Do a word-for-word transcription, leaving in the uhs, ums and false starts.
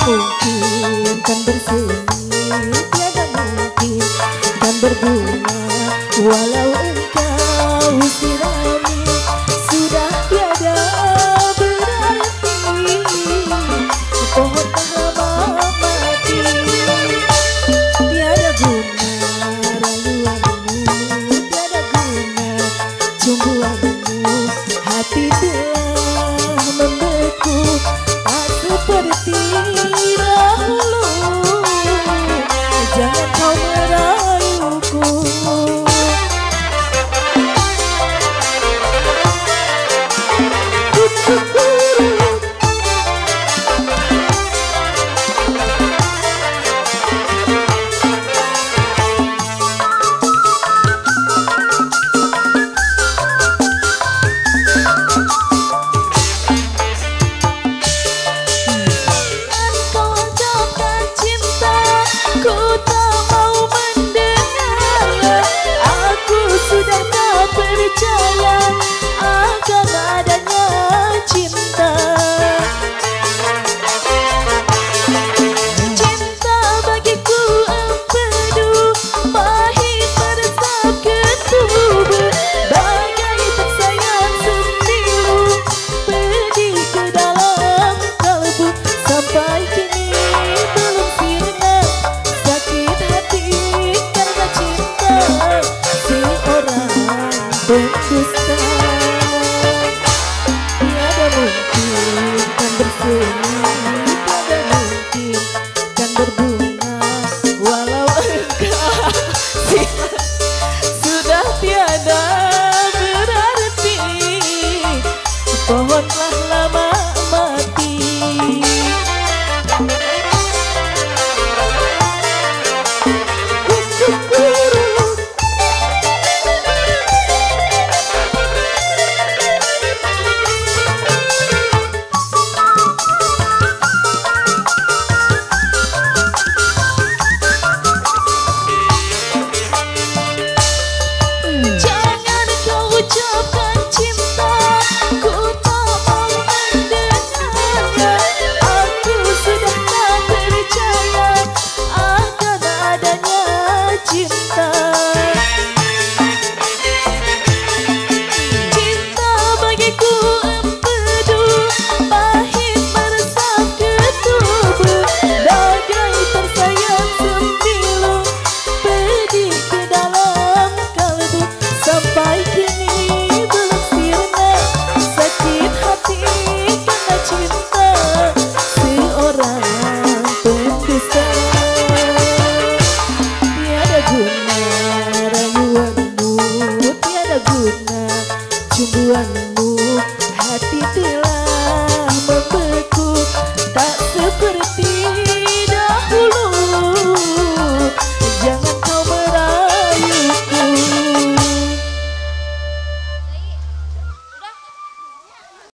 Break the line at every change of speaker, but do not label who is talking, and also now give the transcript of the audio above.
mungkin kan bersemi, tiada mungkin kan berbunga. Walau engkau sirami, sudah tiada berarti. Pohon tak lama mati, tiada guna rayuanmu, tiada guna cumbuanmu. Hati telah membeku, tak seperti dahulu. Jangan kau merayuku. Percaya akan adanya cinta. Cinta bagiku empedu, pahit meresap ke tubuh. Bagai tersayang sendiru, pedih ke dalam kalbu. Sampai kini belum sirna sakit hati karena cinta seorang berdusta. Tiada mungkin kan bersemi, tiada mungkin kan berbunga. Walau engkau sudah tiada berarti. Pohon telah lama mati.